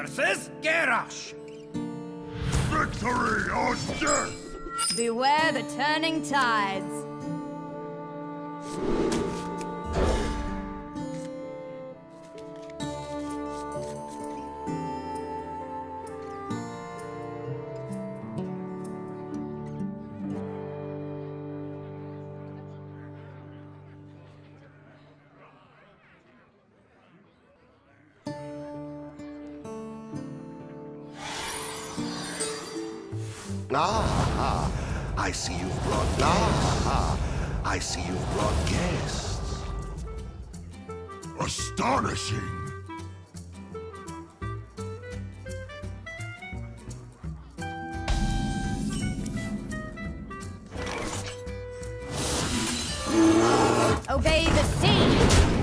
versus Garrosh. Victory or death! Beware the turning tides. I see you've brought I see you've brought guests. Astonishing! Obey the sea!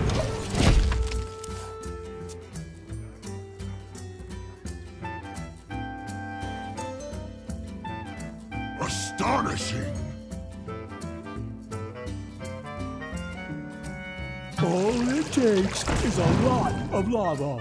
Astonishing! All it takes is a lot of lava.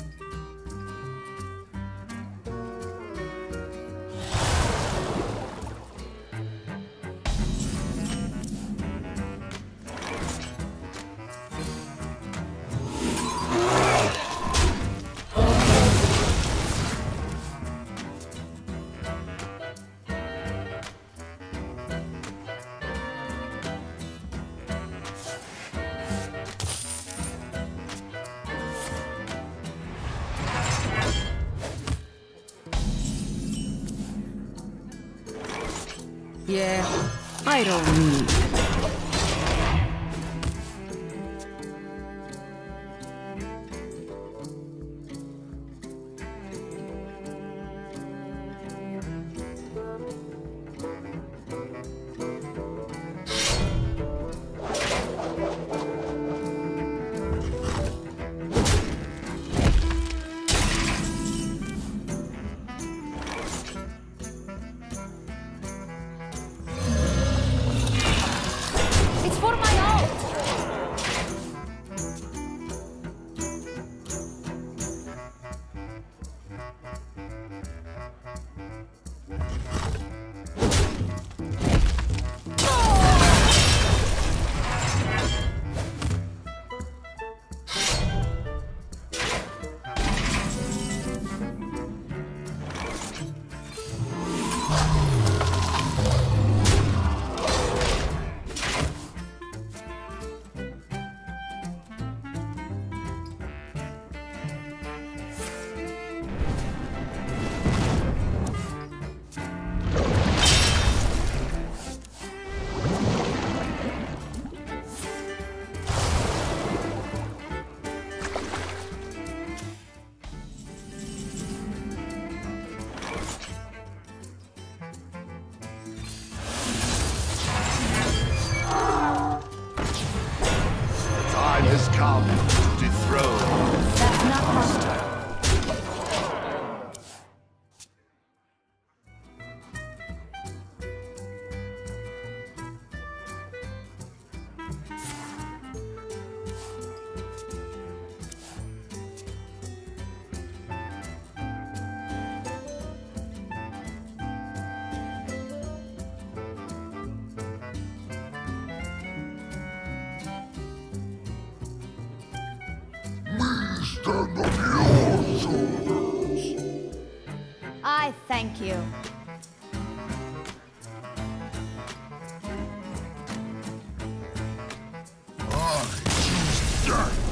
Yeah, I don't need. Has come to dethrone. That's not possible. Stand on your shoulders! I thank you. I choose death!